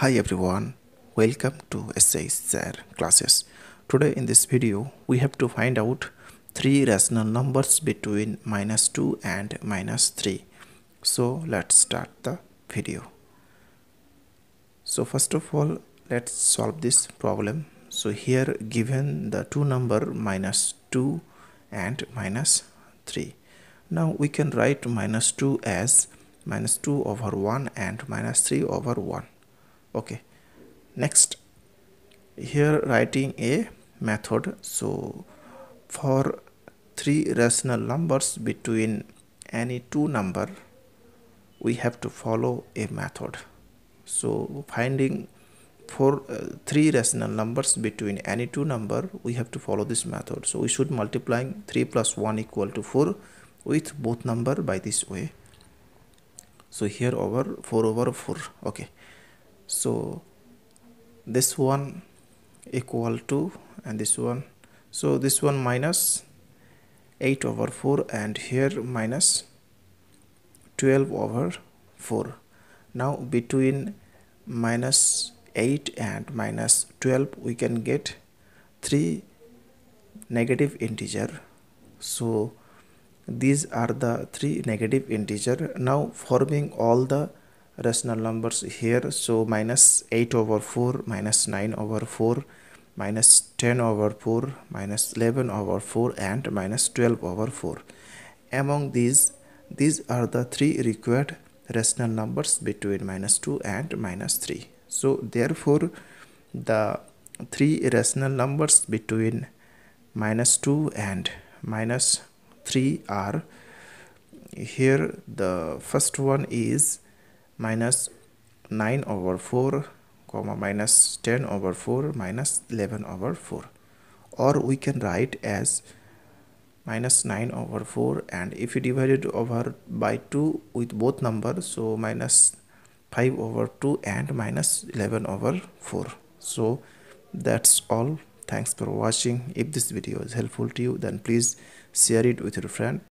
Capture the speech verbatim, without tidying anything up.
Hi everyone, welcome to S I Sir classes. Today in this video we have to find out three rational numbers between minus two and minus three. So let's start the video. So first of all, let's solve this problem. So here given the two number minus two and minus three. Now we can write minus two as minus two over one and minus three over one. Okay, next here writing a method. So for three rational numbers between any two number, we have to follow a method. So finding for uh, three rational numbers between any two number, we have to follow this method. So we should multiplying three plus one equal to four with both number by this way. So here over four over four. Okay, so this one equal to and this one, so this one minus eight over four and here minus twelve over four. Now between minus eight and minus twelve we can get three negative integer. So these are the three negative integer now forming all the rational numbers here. So minus eight over four, minus nine over four, minus ten over four, minus eleven over four and minus twelve over four. Among these, these are the three required rational numbers between minus two and minus three. So therefore the three rational numbers between minus two and minus three are here. The first one is minus nine over four, comma minus ten over four, minus eleven over four, or we can write as minus nine over four, and if you divide it over by two with both numbers, so minus five over two and minus eleven over four. So that's all. Thanks for watching. If this video is helpful to you, then please share it with your friend.